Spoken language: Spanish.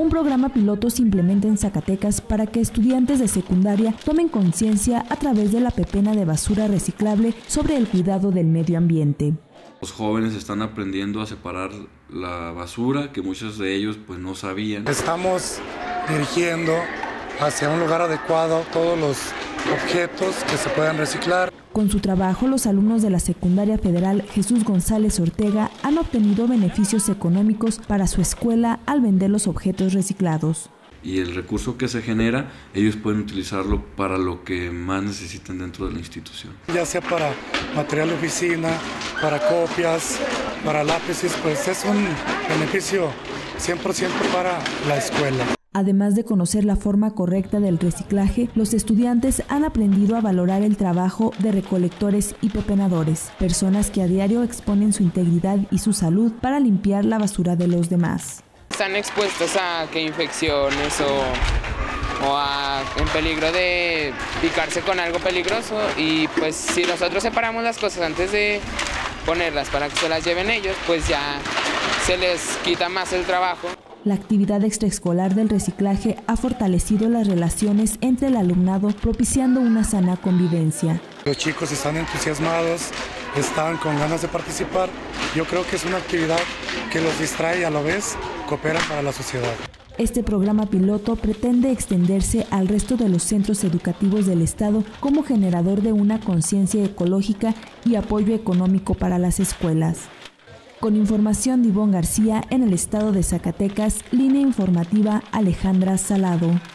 Un programa piloto se implementa en Zacatecas para que estudiantes de secundaria tomen conciencia a través de la pepena de basura reciclable sobre el cuidado del medio ambiente. Los jóvenes están aprendiendo a separar la basura, que muchos de ellos pues no sabían. Estamos dirigiendo hacia un lugar adecuado todos los objetos que se puedan reciclar. Con su trabajo, los alumnos de la Secundaria Federal Jesús González Ortega han obtenido beneficios económicos para su escuela al vender los objetos reciclados. Y el recurso que se genera, ellos pueden utilizarlo para lo que más necesiten dentro de la institución. Ya sea para material de oficina, para copias, para lápices, pues es un beneficio 100% para la escuela. Además de conocer la forma correcta del reciclaje, los estudiantes han aprendido a valorar el trabajo de recolectores y pepenadores, personas que a diario exponen su integridad y su salud para limpiar la basura de los demás. Están expuestos a que infecciones o en peligro de picarse con algo peligroso, y pues si nosotros separamos las cosas antes de ponerlas para que se las lleven ellos, pues ya se les quita más el trabajo. La actividad extraescolar del reciclaje ha fortalecido las relaciones entre el alumnado, propiciando una sana convivencia. Los chicos están entusiasmados, están con ganas de participar. Yo creo que es una actividad que los distrae y a la vez coopera para la sociedad. Este programa piloto pretende extenderse al resto de los centros educativos del estado como generador de una conciencia ecológica y apoyo económico para las escuelas. Con información de Ivonne García, en el estado de Zacatecas, línea informativa Alejandra Salado.